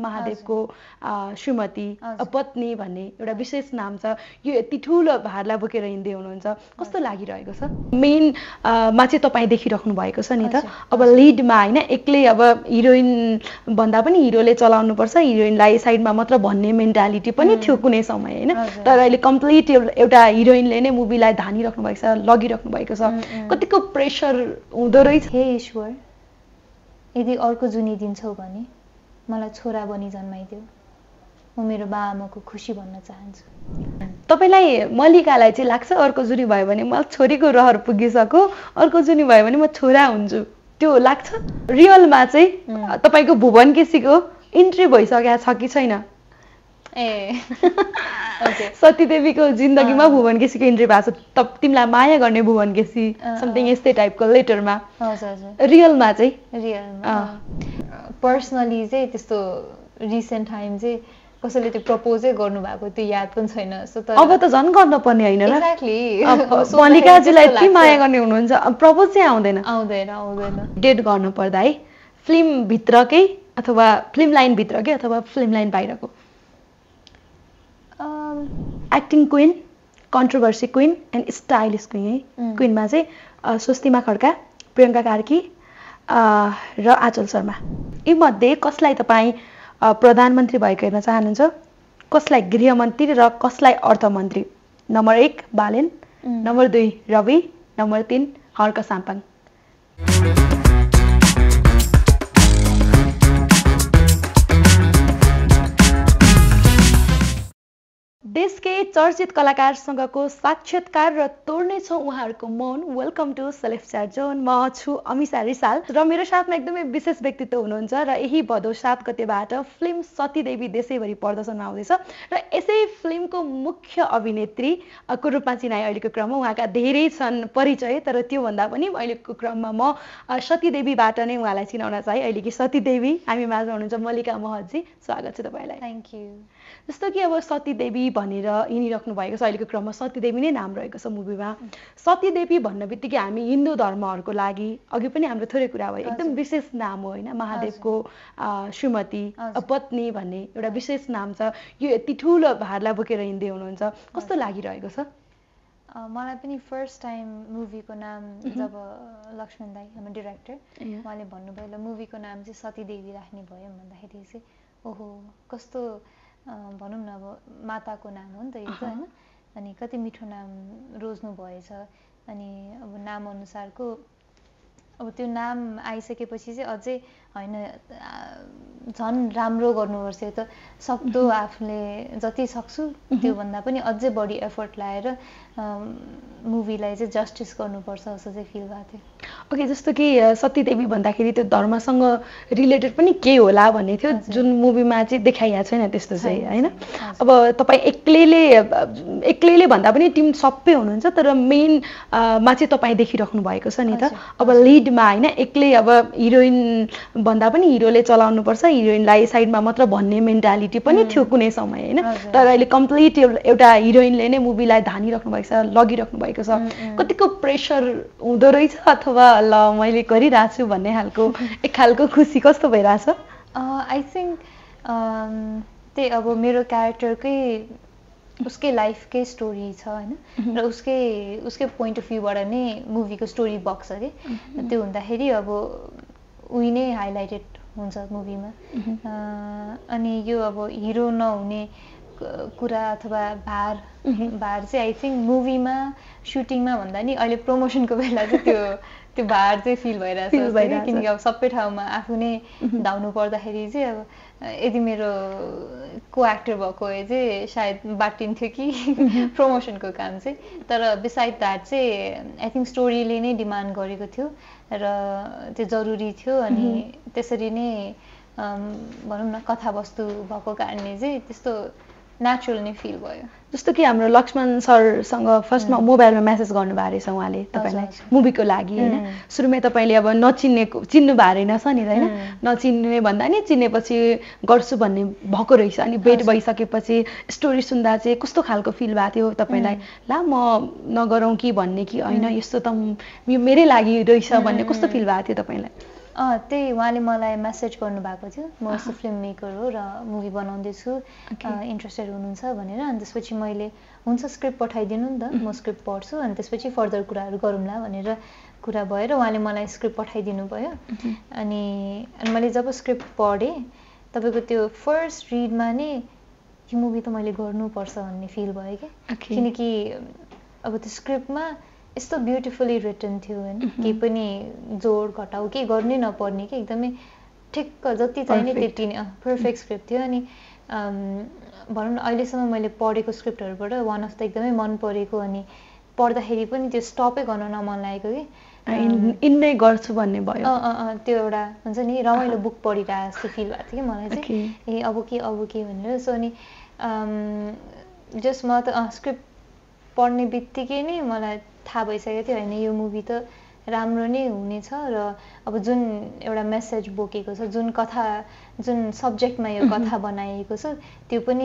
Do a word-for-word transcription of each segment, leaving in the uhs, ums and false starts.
महादेवको श्रीमती पत्नी भन्ने एउटा विशेष नाम छ। यो यति ठुलो भारलाई बोकेर हिँड्दै हुनुहुन्छ, कस्तो लागिरहेको छ? मेन मा चाहिँ तपाईँ देखिराख्नु भएको छ नि त। अब लिडमा होइन, एक्लै अब हिरोइन भन्दा पनि हिरोले चलाउनुपर्छ, हिरोइनलाई साइडमा मात्र भन्ने मेन्टालिटी पनि थियो कुनै समय होइन। तर अहिले कम्प्लिट एउटा हिरोइनले नै मुभीलाई धानिराख्नु भएको छ, लगिराख्नु भएको छ। कतिको प्रेसर हुँदो रहेछ। हे ईश्वर, यदि अर्को जुनी दिन्छौ भने मलाई छोरा बनी जन्माइदेऊ, म मेरो बाआमाको खुसी भन्न चाहन्छु। तपाईलाई मल्लिकालाई चाहिँ लाग्छ अर्को जुनी भयो भने मलाई छोरीको रहर पुगिसक्यो, अर्को जुनी भयो भने म छोरा हुन्छु, त्यो लाग्छ? रियलमा चाहिँ तपाईँको भुवन केसीको इन्ट्री भइसकेको छ कि छैन? ए सती देवीको जिन्दगीमा भुवन केसीको इन्ट्री भएको छ। त तिमीलाई माया गर्ने भुवन केसी समथिङ यस्तै टाइपको लेटरमा। रियलमा चाहिँ रियलमा पर्सनली चाहिँ त्यस्तो रिसेन्ट टाइम चाहिँ कसैले त्यो प्रपोजै गर्नुभएको त्यो याद पनि छैन। अब त झन् गर्न पर्ने होइन र? एक्ज्याक्टली। मल्लिकाजीलाई यति माया गर्ने हुनुहुन्छ, प्रपोज चाहिँ आउँदैन आउँदैन आउँदैन डेट गर्नु पर्दा है, फिल्म भित्रकै अथवा फिल्म लाइन भित्रकै अथवा फिल्म लाइन बाहिरको? Acting queen, controversy queen and stylish queen है। क्विनमा चाहिँ स्वस्तिमा खड्का, प्रियङ्का कार्की र आँचल शर्मा, यी मध्ये कसलाई तपाईँ प्रधानमन्त्री भएको हेर्न चाहनुहुन्छ? कसलाई गृहमन्त्री र कसलाई अर्थमन्त्री? नम्बर एक बालेन, नम्बर दुई रवि, नम्बर तिन हर्क साम्पाङ। देशकै चर्चित कलाकारसँगको साक्षात्कार र तोड्नेछौँ उहाँहरूको मौन। Welcome to self chat zone. म छु अमिशा रिसाल र मेरो साथमा एकदमै विशेष व्यक्तित्व हुनुहुन्छ र यही भदौ सात गतेबाट फिल्म सती देवी देशैभरि प्रदर्शनमा आउँदैछ र यसै फिल्मको मुख्य अभिनेत्री को रूपमा चिनाए अहिलेको क्रममा। उहाँका धेरै छन् परिचय, तर त्योभन्दा पनि अहिलेको क्रममा म सती देवीबाट नै उहाँलाई चिनाउन चाहे। अहिलेकी सती देवी हामी माझ हुनुहुन्छ मल्लिका महतजी, स्वागत छ तपाईँलाई। Thank you. जस्तो कि अब सती देवी भनेर हिँडिराख्नु भएको छ, अहिलेको क्रममा सती देवी नै नाम रहेको छ मुभीमा। सती देवी भन्न बित्तिकै हामी हिन्दू धर्महरूको लागि अघि पनि हाम्रो थोरै कुरा भयो, एकदम विशेष नाम हो होइन, महादेवको श्रीमती पत्नी भन्ने एउटा विशेष नाम छ। यो यति ठुलो भारलाई बोकेर हिँड्दै हुनुहुन्छ, कस्तो लागिरहेको छ? मलाई पनि फर्स्ट टाइम मुभीको नाम जब लक्ष्मण दाई हाम्रो डिरेक्टर उहाँले भन्नुभयो ल मुभीको नाम चाहिँ सती देवी राख्ने भयो भन्दाखेरि चाहिँ ओहो कस्तो भनौँ न अब माताको नाम हो नि त यो त होइन, अनि कति मिठो नाम रोज्नु भएछ। अनि अब नाम अनुसारको अब त्यो नाम आइसकेपछि चाहिँ अझै होइन झन् राम्रो गर्नुपर्छ। त सक्दो आफूले जति सक्छु त्योभन्दा पनि अझै बढी एफर्ट लगाएर मुभीलाई चाहिँ जस्टिस गर्नुपर्छ जस्तो चाहिँ फिल भएको थियो। ओके, जस्तो कि सती देवी भन्दाखेरि त्यो धर्मसँग रिलेटेड पनि के होला भन्ने थियो, जुन मुभीमा चाहिँ देखाइएको छैन त्यस्तो चाहिँ होइन। अब तपाईँ एक्लैले एक्लैले भन्दा पनि टिम सबै हुनुहुन्छ, तर मेन मा चाहिँ तपाईँ देखिराख्नु भएको छ नि त। अब लिडमा होइन, एक्लै अब हिरोइन भन्दा पनि हिरोले चलाउनुपर्छ, हिरोइनलाई साइडमा मात्र भन्ने मेन्टालिटी पनि थियो कुनै समय होइन। तर अहिले कम्प्लिट एउटा हिरोइनले नै मुभीलाई धानिराख्नु भएको छ, लगिराख्नु भएको छ। कतिको प्रेसर हुँदो रहेछ अथवा ल मैले गरिरहेको छु भन्ने खालको एक खालको खुसी कस्तो भइरहेछ? आई थिङ्क त्यही अब मेरो क्यारेक्टरकै उसकै लाइफकै स्टोरी छ होइन, र उसकै उसकै पोइन्ट अफ भ्यूबाट नै मुभीको स्टोरी बक्स छ कि त्यो हुँदाखेरि अब उही नै हाइलाइटेड हुन्छ मुभीमा। अनि यो अब हिरो नहुने कुरा अथवा भार भार चाहिँ आई थिङ्क मुभीमा सुटिङमा भन्दा नि अहिले प्रमोसनको बेला चाहिँ त्यो त्यो भार चाहिँ फिल भइरहेछ, किनकि अब सबै ठाउँमा आफू नै धाउनु पर्दाखेरि चाहिँ अब यदि मेरो को एक्टर भएको भए चाहिँ सायद बाटिन्थ्यो कि प्रमोसनको काम चाहिँ। तर बिसाइड द्याट चाहिँ आई थिङ्क स्टोरीले नै डिमान्ड गरेको थियो र त्यो जरुरी थियो। अनि त्यसरी नै भनौँ न कथावस्तु भएको कारणले चाहिँ त्यस्तो नेचुरल नै फिल भयो। जस्तो कि हाम्रो लक्ष्मण सरसँग फर्स्टमा मोबाइलमा मेसेज गर्नुभएको रहेछ उहाँले तपाईँलाई मुभीको लागि होइन। सुरुमै तपाईँले अब नचिन्नेको चिन्नु भएको रहेनछ नि होइन, नचिन्ने भन्दा नि चिनेपछि गर्छु भन्ने भएको रहेछ। अनि भेट भइसकेपछि स्टोरी सुन्दा चाहिँ कस्तो खालको फिल भएको थियो तपाईँलाई? ला म नगरौँ कि भन्ने कि होइन यस्तो त यो मेरै लागि रहेछ भन्ने कस्तो फिल भएको थियो तपाईँलाई? अँ त्यही उहाँले मलाई मेसेज गर्नुभएको थियो म यस्तो फिल्म मेकर हो र मुभी बनाउँदैछु इन्ट्रेस्टेड हुनुहुन्छ भनेर अनि त्यसपछि मैले हुन्छ स्क्रिप्ट पठाइदिनु नि त म स्क्रिप्ट पढ्छु अनि त्यसपछि फर्दर कुराहरू गरौँला भनेर कुरा भएर उहाँले मलाई स्क्रिप्ट पठाइदिनु भयो अनि अनि मैले जब स्क्रिप्ट पढेँ तपाईँको त्यो फर्स्ट रिडमा नै यो मुभी त मैले गर्नुपर्छ भन्ने फिल भयो क्या किनकि अब त्यो स्क्रिप्टमा यस्तो ब्युटिफुल्ली रिटन थियो होइन केही पनि जोड घटाउ केही गर्नै नपर्ने कि एकदमै ठिक्क जति चाहिने त्यति नै पर्फेक्ट स्क्रिप्ट थियो अनि भनौँ न अहिलेसम्म मैले पढेको स्क्रिप्टहरूबाट वान अफ द एकदमै मन परेको अनि पढ्दाखेरि पनि त्यो स्टपै गर्न नमन लागेको कि इन्नै गर्छु भन्ने भयो त्यो एउटा हुन्छ नि रमाइलो बुक पढिरहेको जस्तो फिल भएको थियो कि मलाई चाहिँ ए अब के अब के भनेर सो अनि जस्ट म त स्क्रिप्ट पढ्ने बित्तिकै नै मलाई थाहा भइसकेको थियो होइन यो मुभी त राम्रो नै हुनेछ र अब जुन एउटा मेसेज बोकेको छ जुन कथा जुन सब्जेक्टमा यो कथा बनाइएको छ त्यो पनि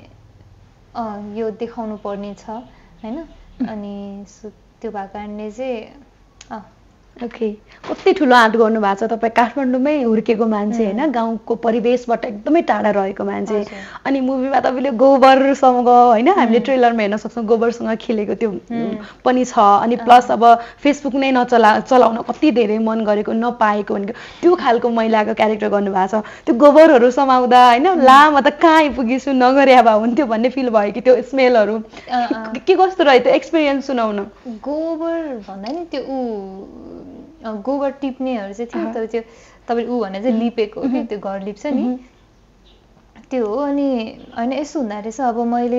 यो देखाउनु पर्ने छ होइन अनि त्यो भएको कारणले चाहिँ ओके कति ठुलो आँट गर्नु भएको छ तपाईँ काठमाडौँमै हुर्केको मान्छे होइन गाउँको परिवेशबाट एकदमै टाढा रहेको मान्छे अनि मुभीमा तपाईँले गोबरसँग होइन हामीले ट्रेलरमा हेर्न सक्छौँ गोबरसँग खेलेको त्यो पनि छ अनि प्लस अब फेसबुक नै नचला चलाउन कति धेरै मन गरेको नपाएको भनेको त्यो खालको महिलाको क्यारेक्टर गर्नुभएको छ त्यो गोबरहरू समाउँदा होइन ला म त कहाँ आइपुगेछु नगरे भए हुन्थ्यो भन्ने फिल भयो कि त्यो स्मेलहरू के कस्तो रह्यो त्यो एक्सपिरियन्स सुनाउन गोबर भन्दा नि त्यो ऊ गोबर टिप्नेहरू चाहिँ थियो तर त्यो तपाईँ ऊ भने चाहिँ लिपेको हो कि त्यो घर लिप्छ नि त्यो हो अनि होइन यस्तो हुँदो रहेछ अब मैले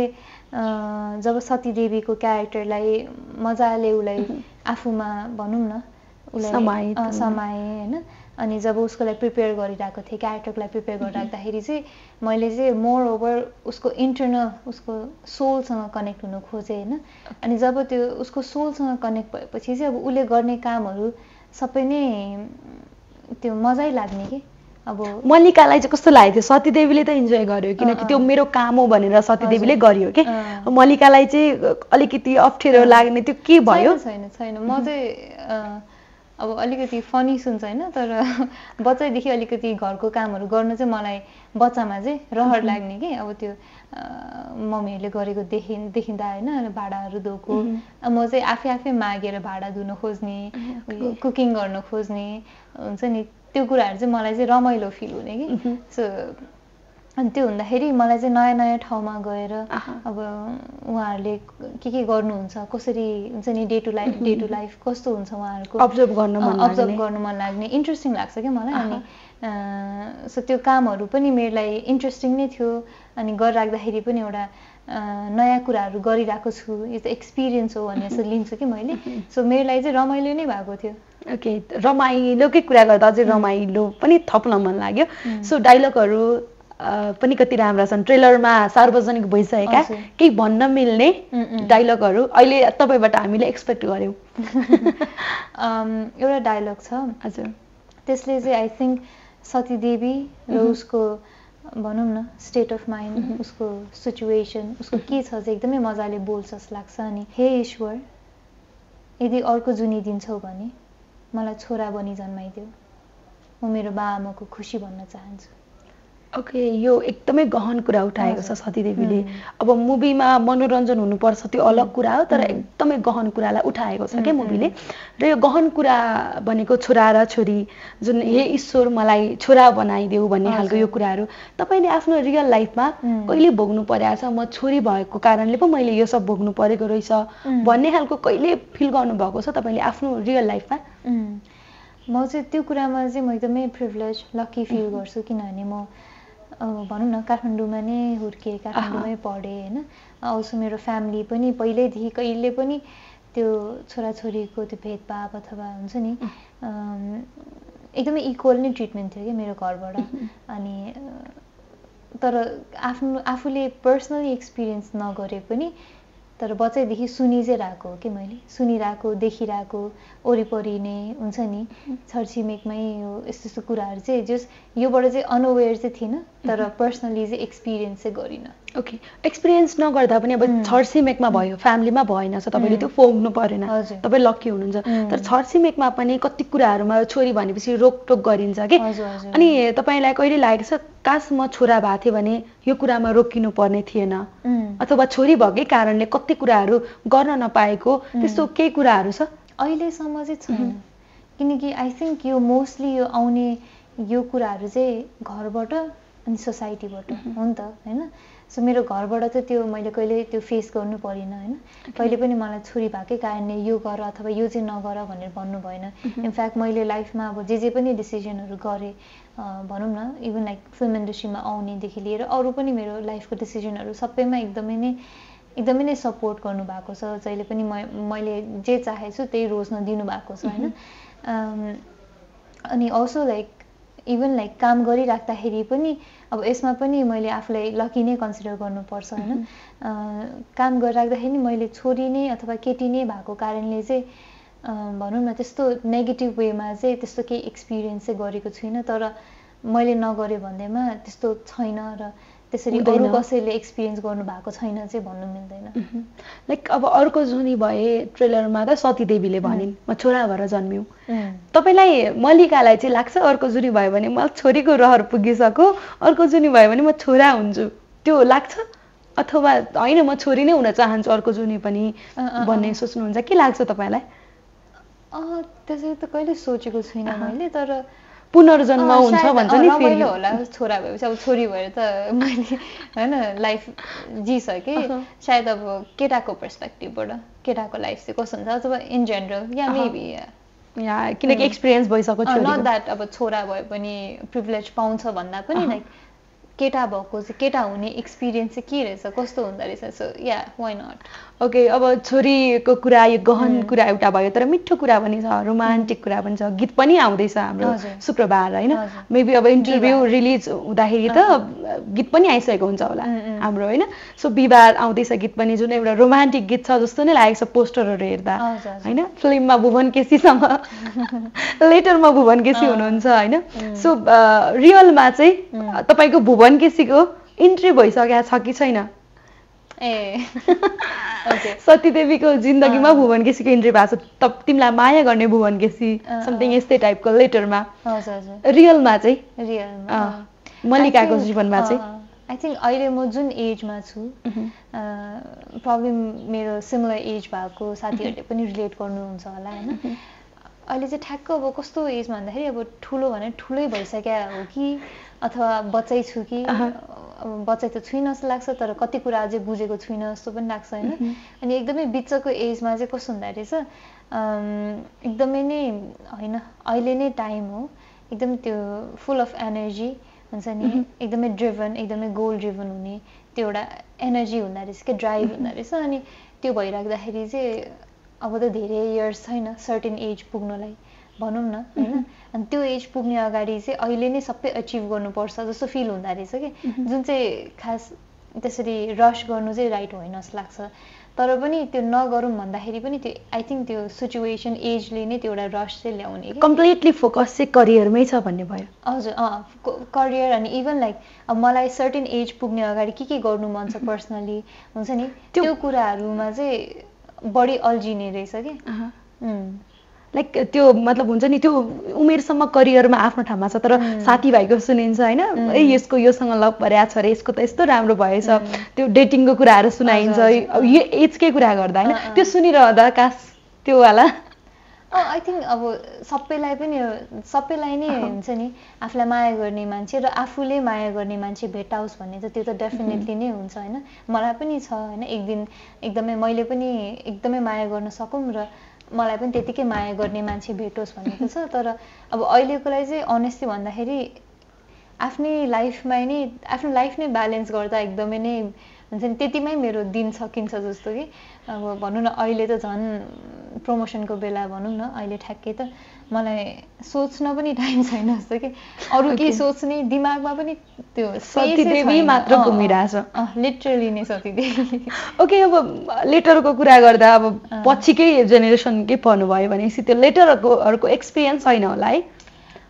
जब सतीदेवीको क्यारेक्टरलाई मजाले उसलाई आफूमा भनौँ न उसलाई समाएँ होइन अनि जब उसको लागि प्रिपेयर गरिरहेको थिएँ क्यारेक्टरको लागि प्रिपेयर गरिराख्दाखेरि चाहिँ मैले चाहिँ मोर ओभर उसको इन्टरनल उसको सोलसँग कनेक्ट हुनु खोजेँ होइन अनि जब त्यो उसको सोलसँग कनेक्ट भएपछि चाहिँ अब उसले गर्ने कामहरू सबै नै त्यो मजै लाग्ने कि अब मल्लिकालाई चाहिँ कस्तो लागेको थियो सतीदेवीले त इन्जोय गर्यो किनकि त्यो मेरो काम हो भनेर सतीदेवीले गरियो कि मल्लिकालाई चाहिँ अलिकति अप्ठ्यारो लाग्ने त्यो के भयो छैन छैन म चाहिँ अब अलिकति फनी सुन्छ होइन तर बच्चैदेखि अलिकति घरको कामहरू गर्नु चाहिँ मलाई बच्चामा चाहिँ रहर लाग्ने कि अब त्यो मम्मीहरूले गरेको देखि देखिँदा होइन भाँडाहरू धोएको म चाहिँ आफै आफै मागेर भाँडा धुन खोज्ने कुकिङ गर्न खोज्ने हुन्छ नि त्यो कुराहरू चाहिँ मलाई चाहिँ रमाइलो फिल हुने कि सो अनि त्यो हुँदाखेरि मलाई चाहिँ नयाँ नयाँ ठाउँमा गएर अब उहाँहरूले के के गर्नुहुन्छ कसरी हुन्छ नि day to life day to life कस्तो हुन्छ उहाँहरूको अब्जर्भ गर्न मन अब्जर्भ गर्नु मन लाग्ने इन्ट्रेस्टिङ लाग्छ क्या मलाई अनि सो त्यो कामहरू पनि मेरो लागि इन्ट्रेस्टिङ नै थियो अनि गरिराख्दाखेरि पनि एउटा नयाँ कुराहरू गरिरहेको छु यो त एक्सपिरियन्स हो भन्ने जस्तो लिन्छु कि मैले सो मेरो लागि चाहिँ रमाइलो नै भएको थियो ओके रमाइलोकै कुरा गर्दा अझै रमाइलो पनि थप्न मन लाग्यो सो डायलगहरू पनि कति राम्रा छन् ट्रेलरमा सार्वजनिक भइसकेका केही भन्न मिल्ने डायलगहरू अहिले तपाईँबाट हामीले एक्सपेक्ट गऱ्यौँ एउटा डायलग छ हजुर त्यसले चाहिँ आई थिङ्क सतीदेवी र उसको भनौँ न स्टेट अफ माइन्ड उसको सिचुएसन उसको के छ चाहिँ एकदमै मजाले बोल्छ जस्तो लाग्छ अनि हे ईश्वर यदि अर्को जुनी दिन्छौ भने मलाई छोरा बनी जन्माइदेऊ म मेरो बाआमाको खुसी भन्न चाहन्छु ओके यो एकदमै गहन कुरा उठाएको छ सतीदेवीले अब मुभीमा मनोरञ्जन हुनुपर्छ त्यो अलग कुरा हो तर एकदमै गहन कुरालाई उठाएको छ क्या मुभीले र यो गहन कुरा भनेको छोरा र छोरी जुन हे ईश्वर मलाई छोरा बनाइदेऊ भन्ने खालको यो कुराहरू तपाईँले आफ्नो रियल लाइफमा कहिले भोग्नु परेको छ म छोरी भएको कारणले पो मैले यो सब भोग्नु परेको रहेछ भन्ने खालको कहिले फिल गर्नुभएको छ तपाईँले आफ्नो रियल लाइफमा म चाहिँ त्यो कुरामा चाहिँ म एकदमै प्रिभिलेज लकी फिल गर्छु किनभने म भनौँ न काठमाडौँमा नै हुर्केँ काठमाडौँमै पढेँ होइन अवश्य मेरो फ्यामिली पनि पहिल्यैदेखि कहिले पनि त्यो छोराछोरीको त्यो भेदभाव अथवा हुन्छ नि एकदमै इक्वल नै ट्रिटमेन्ट थियो कि मेरो घरबाट अनि तर आफ्नो आफूले पर्सनली एक्सपिरियन्स नगरे पनि तर बच्चैदेखि सुनि चाहिँ रहेको हो कि मैले सुनिरहेको देखिरहेको वरिपरि नै हुन्छ नि छरछिमेकमै यो यस्तो यस्तो कुराहरू चाहिँ जस योबाट चाहिँ अनअवेयर चाहिँ थिइनँ तर पर्सनली चाहिँ एक्सपिरियन्स चाहिँ गरिनँ ओके एक्सपिरियन्स नगर्दा पनि अब छरछिमेकमा भयो फ्यामिलीमा भएन छ तपाईँले त्यो फोग्नु परेन तपाईँ लक्की हुनुहुन्छ तर छरछिमेकमा पनि कति कुराहरूमा छोरी भनेपछि रोकटोक गरिन्छ कि अनि तपाईँलाई कहिले लागेको छ काश म छोरा भएको थिएँ भने यो कुरामा रोकिनु पर्ने थिएन अथवा छोरी भएकै कारणले कति कुराहरू गर्न नपाएको त्यस्तो केही कुराहरू छ अहिलेसम्म चाहिँ छैन किनकि आई थिङ्क यो मोस्टली यो आउने यो कुराहरू चाहिँ घरबाट अनि सोसाइटीबाट हो नि त होइन सो मेरो घरबाट त त्यो मैले कहिले त्यो फेस गर्नु परेन होइन कहिले पनि मलाई छोरी भएकै कारणले यो गर अथवा यो चाहिँ नगर भनेर भन्नु भएन इनफ्याक्ट मैले लाइफमा अब जे जे पनि डिसिजनहरू गरेँ भनौँ न इभन लाइक फिल्म इन्डस्ट्रीमा आउनेदेखि लिएर अरू पनि मेरो लाइफको डिसिजनहरू सबैमा एकदमै नै एकदमै नै सपोर्ट गर्नुभएको छ जहिले पनि म मैले जे चाहेछु त्यही रोज्न दिनुभएको छ होइन अनि अल्सो लाइक इभन लाइक काम गरिराख्दाखेरि पनि अब यसमा पनि मैले आफूलाई लकी नै कन्सिडर गर्नुपर्छ होइन काम गरिराख्दाखेरि मैले छोरी नै अथवा केटी नै भएको कारणले चाहिँ भनौँ न त्यस्तो नेगेटिभ वेमा चाहिँ त्यस्तो केही एक्सपिरियन्स चाहिँ गरेको छुइनँ तर मैले नगरेँ भन्दैमा त्यस्तो छैन र त्यसरी अरू कसैले एक्सपिरियन्स गर्नु भएको छैन चाहिँ भन्नु मिल्दैन लाइक अब अर्को जुनी भए ट्रेलरमा त सती देवीले भनिन् म छोरा भएर जन्मियौँ तपाईँलाई मल्लिकालाई चाहिँ लाग्छ अर्को जुनी भयो भने म छोरीको रहर पुगिसक्यो अर्को जुनी भयो भने म छोरा हुन्छु त्यो लाग्छ अथवा होइन म छोरी नै हुन चाहन्छु अर्को जुनी पनि भन्ने सोच्नुहुन्छ के लाग्छ तपाईँलाई त्यसरी त कहिले सोचेको छुइनँ मैले तर पुनर्जन्म हुन्छ भन्छ नि फेरि होला छोरा भएपछि अब छोरी भएर त मैले होइन लाइफ जिसकेँ सायद अब केटाको पर्सपेक्टिभबाट केटाको लाइफ चाहिँ कस्तो हुन्छ अथवा इन जेनरल या मेबी या किनकि एक्सपिरियन्स भइसक्यो नट द्याट अब छोरा भए पनि प्रिभिलेज पाउँछ भन्दा पनि लाइक केटा भएको चाहिँ केटा हुने एक्सपिरियन्स चाहिँ के रहेछ कस्तो हुँदो रहेछ सो या वाइ नट ओके अब छोरीको कुरा यो गहन कुरा एउटा भयो तर मिठो कुरा पनि छ रोमान्टिक कुरा पनि छ गीत पनि आउँदैछ हाम्रो शुक्रबार होइन मेबी अब इन्टरभ्यू रिलिज हुँदाखेरि त गीत पनि आइसकेको हुन्छ होला हाम्रो होइन सो बिहिबार आउँदैछ गीत पनि जुन एउटा रोमान्टिक गीत छ जस्तो नै लागेको छ पोस्टरहरू हेर्दा होइन फिल्ममा भुवन केसीसँग लेटरमा भुवन केसी हुनुहुन्छ होइन सो रियलमा चाहिँ तपाईँको भुवन केसीको इन्ट्री भइसकेको छ कि छैन ए सती देवीको जिन्दगीमा भुवन केसीको इन्ट्री भएको छ तिमीलाई माया गर्ने भुवन केसी समथिङ यस्तै टाइपको लेटरमा रियलमा चाहिँ रियलमा मल्लिकाको जीवनमा चाहिँ आई थिङ्क अहिले म जुन एजमा छु प्रब्लम मेरो सिमिलर एज भएको साथीहरूले पनि रिलेट गर्नुहुन्छ होला होइन अहिले चाहिँ ठ्याक्क अब कस्तो एजमा भन्दाखेरि अब ठुलो भने ठुलै भइसक्यो हो कि अथवा बच्चै छु कि अब बच्चै त छुइनँ जस्तो लाग्छ तर कति कुरा अझै बुझेको छुइनँ जस्तो पनि लाग्छ होइन अनि एकदमै बिचको एजमा चाहिँ कस्तो हुँदो रहेछ एकदमै नै होइन अहिले नै टाइम हो एकदम त्यो फुल अफ एनर्जी हुन्छ नि एकदमै ड्रिभन एकदमै गोल ड्रिभन हुने त्यो एउटा एनर्जी हुँदो रहेछ क्या ड्राइभ हुँदो रहेछ अनि त्यो भइराख्दाखेरि चाहिँ अब त धेरै इयर्स छैन सर्टेन एज पुग्नलाई भनौँ न होइन अनि त्यो एज पुग्ने अगाडि चाहिँ अहिले नै सबै अचिभ गर्नुपर्छ जस्तो फिल हुँदो रहेछ कि जुन चाहिँ खास त्यसरी रस गर्नु चाहिँ राइट होइन जस्तो लाग्छ तर पनि त्यो नगरौँ भन्दाखेरि पनि त्यो आई थिङ्क त्यो सिचुएसन एजले नै त्यो एउटा रस चाहिँ ल्याउने कम्प्लिटली फोकस चाहिँ करियरमै छ भन्ने भयो हजुर अँ करियर अनि इभन लाइक अब मलाई सर्टेन एज पुग्ने अगाडि के के गर्नु मन छ पर्सनली हुन्छ नि त्यो कुराहरूमा चाहिँ बढी अल्झिने रहेछ कि लाइक त्यो मतलब हुन्छ नि त्यो उमेरसम्म करियरमा आफ्नो ठाउँमा छ तर साथीभाइको सुनिन्छ होइन ए यसको योसँग लभ परेको छ अरे यसको त यस्तो राम्रो भएछ त्यो डेटिङको कुराहरू सुनाइन्छ यो एजकै कुरा गर्दा होइन त्यो सुनिरहँदा काश त्यो वाला आई थिङ्क अब सबैलाई पनि सबैलाई नै हुन्छ नि आफूलाई माया गर्ने मान्छे र आफूले माया गर्ने मान्छे भेटाओस् भन्ने त त्यो त डेफिनेटली नै हुन्छ होइन मलाई पनि छ होइन एक दिन एकदमै मैले पनि एकदमै माया गर्न सकौँ र मलाई पनि त्यतिकै माया गर्ने मान्छे भेटोस् भनेको छ तर अब अहिलेको लागि चाहिँ अनेस्टली भन्दाखेरि आफ्नै लाइफमा नै आफ्नो लाइफ नै ब्यालेन्स गर्दा एकदमै नै हुन्छ नि त्यतिमै मेरो दिन सकिन्छ जस्तो कि अब भनौँ न अहिले त झन् प्रमोसनको बेला भनौँ न अहिले ठ्याक्कै त मलाई सोच्न पनि टाइम छैन जस्तो कि अरू केही सोच्ने दिमागमा पनि त्यो सतीदेवी मात्र घुमिरहेछ लिटरली नै सतीदेवी ओके अब लेटरको कुरा गर्दा अब पछिकै जेनेरेसनकै पर्नुभयो भनेपछि त्यो लेटरहरूको एक्सपिरियन्स छैन होला है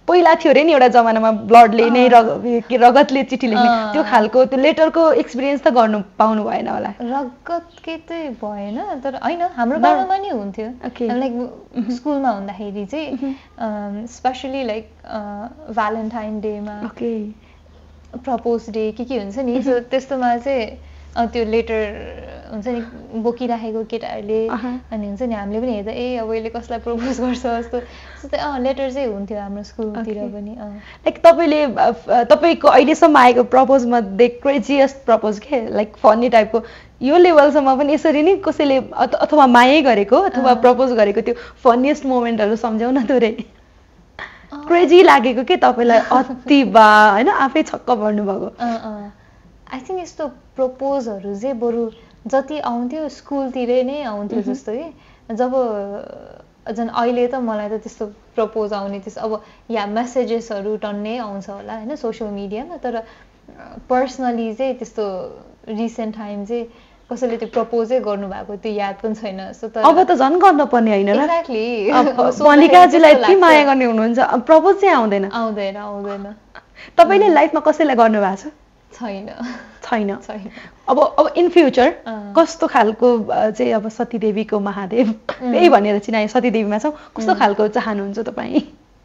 पहिला थियो अरे नि एउटा जमानामा ब्लडले नै रगतले चिठी लेख्ने त्यो खालको त्यो लेटरको एक्सपिरियन्स त गर्नु पाउनु भएन होला रगतकै त भएन तर होइन हाम्रो गाउँमा पनि हुन्थ्यो लाइक स्कुलमा हुँदाखेरि चाहिँ स्पेसली लाइक भ्यालेन्टाइन डेमा प्रपोज डे के के हुन्छ नि सो त्यस्तोमा चाहिँ त्यो लेटर हुन्छ नि बोकिराखेको केटाहरूले अनि हुन्छ नि हामीले पनि हेर्दा ए अब यसले कसलाई प्रपोज गर्छ जस्तो जस्तै अँ लेटर चाहिँ हुन्थ्यो हाम्रो स्कुलतिर पनि लाइक तपाईँले तपाईँको अहिलेसम्म आएको प्रपोजमध्ये क्रेजिएस्ट प्रपोज के लाइक फनी टाइपको यो लेभलसम्म पनि यसरी नै कसैले अथवा मायै गरेको अथवा प्रपोज गरेको त्यो फनिएस्ट मोमेन्टहरू सम्झाउन थोरै क्रेजी लागेको के तपाईँलाई अति बा होइन आफै छक्क पर्नुभएको आई थिङ्क यस्तो प्रपोजहरू चाहिँ बरु जति आउँथ्यो स्कुलतिरै नै आउँथ्यो जस्तो कि जब झन् अहिले त मलाई त त्यस्तो प्रपोज आउने त्यस्तो अब या मेसेजेसहरू टन्नै आउँछ होला होइन सोसियल मिडियामा तर पर्सनली चाहिँ त्यस्तो रिसेन्ट टाइम चाहिँ कसैले त्यो प्रपोजै गर्नुभएको त्यो याद पनि छैन सो त अब त झन् गर्न पर्ने होइन र एक्ज्याक्टली मनिकाजीलाई यति माया गर्ने हुनुहुन्छ प्रपोज चाहिँ आउँदैन आउँदैन आउँदैन तपाईँले लाइफमा कसैलाई गर्नुभएको छ छैन छैन छैन अब अब इन फ्युचर कस्तो खालको चाहिँ अब सतीदेवीको महादेव यही भनेर चिनाए सतीदेवीमा छौँ कस्तो खालको चाहनुहुन्छ तपाईँ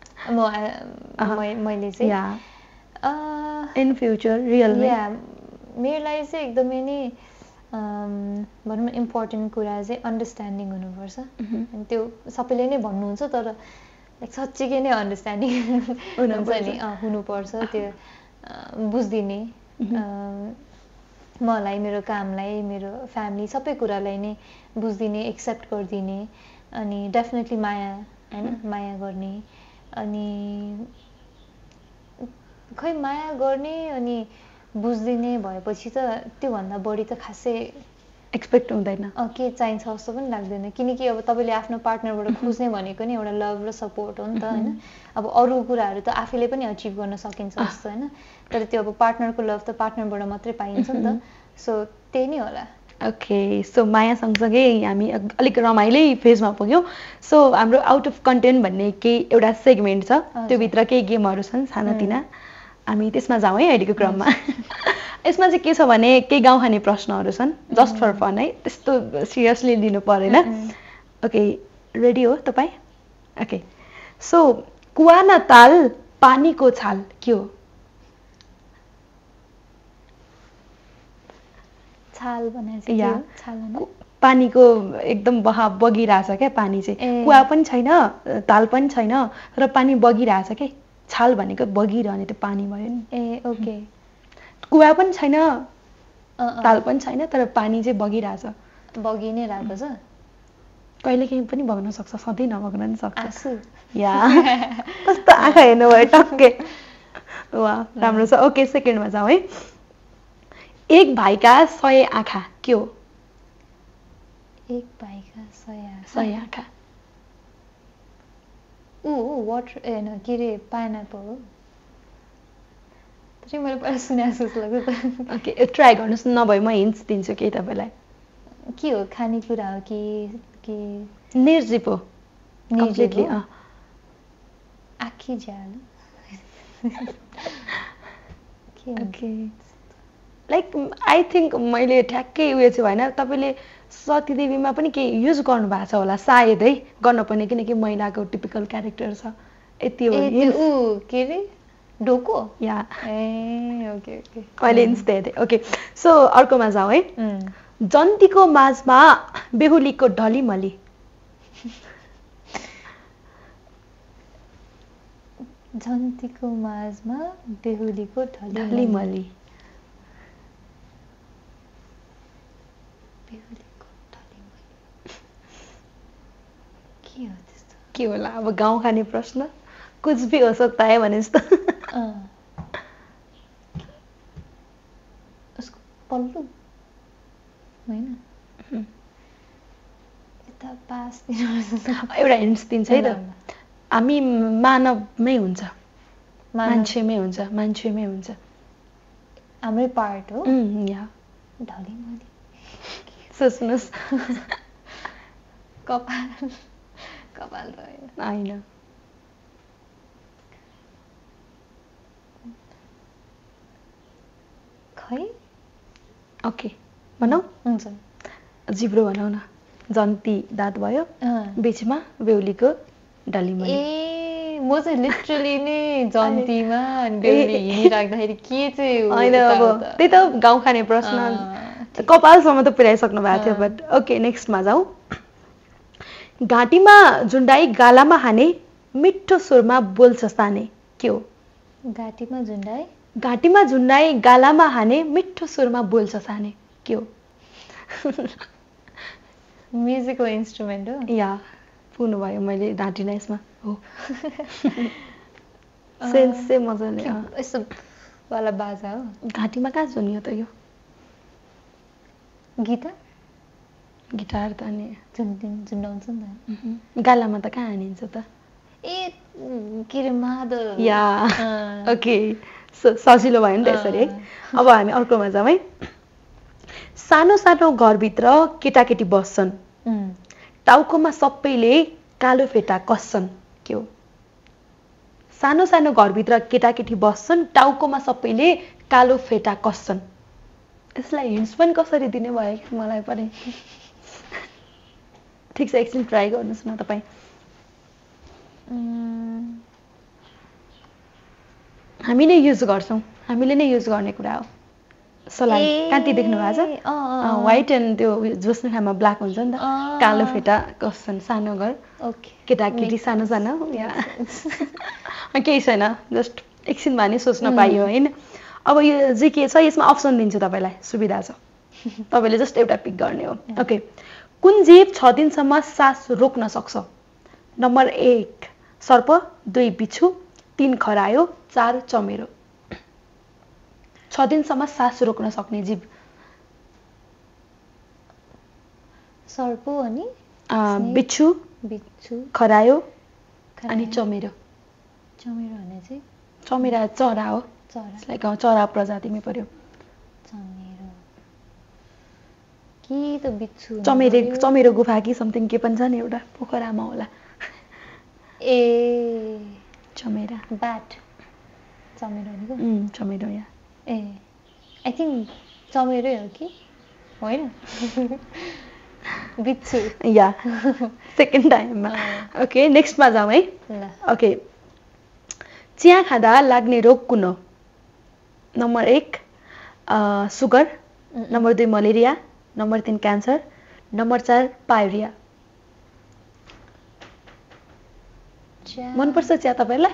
म मैले चाहिँ इन फ्युचर रियल या मेरो लागि चाहिँ एकदमै नै भनौँ न इम्पोर्टेन्ट कुरा चाहिँ अन्डरस्ट्यान्डिङ हुनुपर्छ अनि त्यो सबैले नै भन्नुहुन्छ तर लाइक साँच्चीकै नै अन्डरस्ट्यान्डिङ हुन्छ नि हुनुपर्छ त्यो बुझिदिने मलाई मेरो कामलाई मेरो फ्यामिली सबै कुरालाई नै बुझिदिने एक्सेप्ट गरिदिने अनि डेफिनेटली माया होइन माया गर्ने अनि खै माया गर्ने अनि बुझिदिने भएपछि त त्योभन्दा बढी त खासै एक्सपेक्ट हुँदैन के चाहिन्छ जस्तो पनि लाग्दैन किनकि अब तपाईँले आफ्नो पार्टनरबाट खोज्ने भनेको नि एउटा लभ र सपोर्ट हो नि त होइन अब अरू कुराहरू त आफैले पनि अचिभ गर्न सकिन्छ जस्तो होइन तर त्यो अब पार्टनरको लभ त पार्टनरबाट मात्रै पाइन्छ नि त सो त्यही नै होला ओके सो माया सँगसँगै हामी अलिक रमाइलै फेजमा पुग्यौँ सो हाम्रो आउट अफ कन्टेन्ट भन्ने केही एउटा सेगमेन्ट छ त्योभित्र केही गेमहरू छन् सानातिना हामी त्यसमा जाउँ है अहिलेको क्रममा यसमा चाहिँ के छ भने केही गाउँ खाने प्रश्नहरू छन् जस्ट फर फन है त्यस्तो सिरियसली लिनु परेन ओके रेडी हो तपाईँ ओके सो कुवा न ताल पानीको छाल के हो छाल भने या छाल पानीको एकदम बहा बगिरहेछ क्या पानी चाहिँ कुवा पनि छैन ताल पनि छैन र पानी बगिरहेछ क्या छाल भनेको बगिरहने त्यो पानी भयो नि ए ओके कुवा पनि छैन ताल पनि छैन तर पानी चाहिँ बगिरहेछ बगि नै रहेको छ कहिलेकाहीँ पनि बग्न सक्छ सधैँ नबग्न पनि सक्छ या कस्तो आँखा हेर्नुभयो टक्के वा राम्रो छ ओके सेकेन्डमा जाउँ है एक भाइका सय आँखा के हो एक भाइका सय आँखा सय आँखा ऊ वाटर ए न के अरे पाइनएप्पल हो तर मैले पहिला सुने जस्तो लाग्छ ओके ट्राई गर्नुहोस् नभए म हिन्ट्स दिन्छु केही तपाईँलाई के हो खानेकुरा हो कि कि निर्जीव हो कम्प्लिटली आँखी झ्याल ओके लाइक आई थिङ्क मैले ठ्याक्कै उयो चाहिँ भएन तपाईँले सतीदेवीमा पनि केही युज गर्नु भएको छ होला सायद है गर्नुपर्ने किनकि महिलाको टिपिकल क्यारेक्टर छ यति हो के अरे ढोको या ए ओके ओके मैले हिन्ट्स दिएँ थिएँ ओके सो अर्कोमा जाउँ है जन्तीको माझमा बेहुलीको ढलिमली जन्तीको माझमा बेहुलीको ढलिमली के होला अब गाउँ खाने प्रश्न कुछ भी हो सकता है भने जस्तो उसको पल्लु होइन यता पास एउटा हिन्ट्स दिन्छ है त हामी मानवमै हुन्छ मान्छेमै हुन्छ मान्छेमै हुन्छ हाम्रै पार्ट हो या ढलिमली सोच्नुहोस् कपाल कपाल होइन होइन खै ओके भनौँ हुन्छ जिब्रो भनौँ न जन्ती दाँत भयो बिचमा बेहुलीको डलीमली ए म चाहिँ लिटरली नै जन्तीमा अनि बेहुली हिँडिराख्दाखेरि के चाहिँ होइन अब त्यही त गाउँ खाने प्रश्न कपालसम्म त पुर्याइसक्नु भएको थियो बट ओके नेक्स्टमा जाउँ घाँटीमा झुन्डाई गालामा हाने मिठो स्वरमा बोल्छ साने के हो घाँटीमा झुन्डाई घाँटीमा झुन्डाई गालामा हाने मिठो स्वरमा बोल्छ साने के हो म्युजिकल इन्स्ट्रुमेन्ट हो या पुग्नु भयो मैले ढाँटिन यसमा हो सेन्स चाहिँ मजाले यस्तो वाला बाजा हो घाँटीमा कहाँ झुन्यो त यो गिटार गिटार त अनि झुन्डाउँछ नि त गालामा त कहाँ हानिन्छ त ए के अरे मादल या ओके सजिलो भयो नि त यसरी है अब हामी अर्कोमा जाउँ है सानो सानो घरभित्र केटाकेटी बस्छन् टाउकोमा सबैले कालो फेटा कस्छन् के हो सानो सानो घरभित्र केटाकेटी बस्छन् टाउकोमा सबैले कालो फेटा कस्छन् यसलाई हिन्ट्स पनि कसरी दिने भयो कि मलाई पनि ठिक छ एकछिन ट्राई गर्नुहोस् न तपाईँ हामी नै युज गर्छौँ हामीले नै युज गर्ने कुरा हो सलाई कान्ति देख्नु भएको छ व्हाइट एन्ड त्यो जोस्नु खामा ब्ल्याक हुन्छ नि त कालो फेटा कस्छन् सानो घर केटाकेटी सानो सानो केही छैन जस्ट एकछिन भए नि सोच्न पाइयो होइन अब यो चाहिँ के छ यसमा अप्सन दिन्छु तपाईँलाई सुविधा छ तपाईँले जस्ट एउटा पिक गर्ने हो ओके कुन जीव छ दिनसम्म सास रोक्न सक्छ नम्बर एक सर्प दुई बिच्छू तीन खरायो चार चमेरो छ दिनसम्म सास रोक्न सक्ने जीव सर्प अनि बिच्छू बिच्छू खरायो अनि चमेरो चमेरो भने चाहिँ चमेरा चरा हो चरा लाइक चरा प्रजातिमै पर्यो चमेरो कि त बिच्छू चमेरे चमेरो गुफा कि समथिङ के पनि छ नि एउटा पोखरामा होला ए चमेरा ब्याट चमेरो नि चमेरो या ए आई थिङ्क चमेरै हो कि होइन बिच्छू या सेकेन्ड टाइममा ओके नेक्स्टमा जाउँ है ओके चिया खाँदा लाग्ने रोग कुन हो नम्बर एक सुगर नम्बर दुई मलेरिया नम्बर तिन क्यान्सर नम्बर चार पायोरिया मनपर्छ चिया तपाईँलाई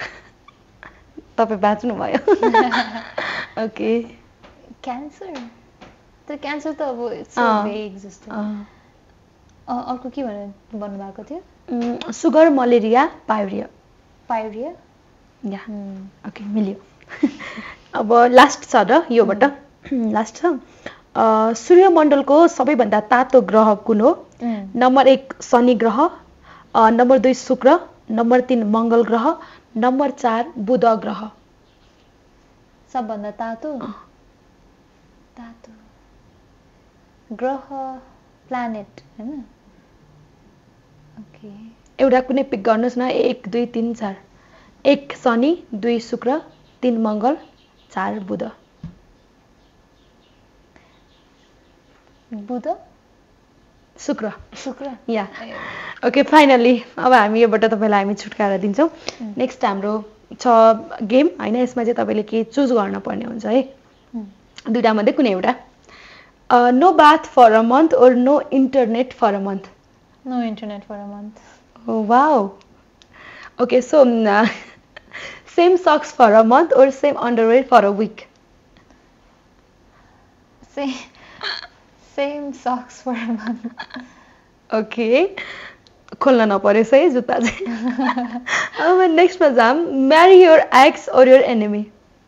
तपाईँ बाँच्नुभयो ओके क्यान्सर त क्यान्सर त अब इट्स भेग जस्तो अर्को के भनेर भन्नुभएको थियो सुगर मलेरिया पायोरिया पायोरिया या ओके मिल्यो अब लास्ट छ र योबाट लास्ट छ सूर्यमण्डलको सबैभन्दा तातो ग्रह कुन हो नम्बर एक शनि ग्रह नम्बर दुई शुक्र नम्बर तीन मङ्गल ग्रह नम्बर चार बुध ग्रह सबभन्दा तातो तातो ग्रह प्लानेट हैन ओके एउटा कुनै पिक गर्नुहोस् न एक दुई तीन चार एक शनि दुई शुक्र तीन मङ्गल चार बुध बुध शुक्र शुक्र या ओके फाइनली अब हामी योबाट तपाईँलाई हामी छुटकारा दिन्छौँ नेक्स्ट हाम्रो छ गेम होइन यसमा चाहिँ तपाईँले के चुज गर्न पर्ने हुन्छ है दुईटा मध्ये कुनै एउटा no bath for a month or no internet for a month no internet for a month wow okay so same socks for a month or same underwear for a week same socks for a month okay खोल्न नपर्यो है जुत्ता चाहिँ अब नेक्स्टमा जाम marry your ex or your enemy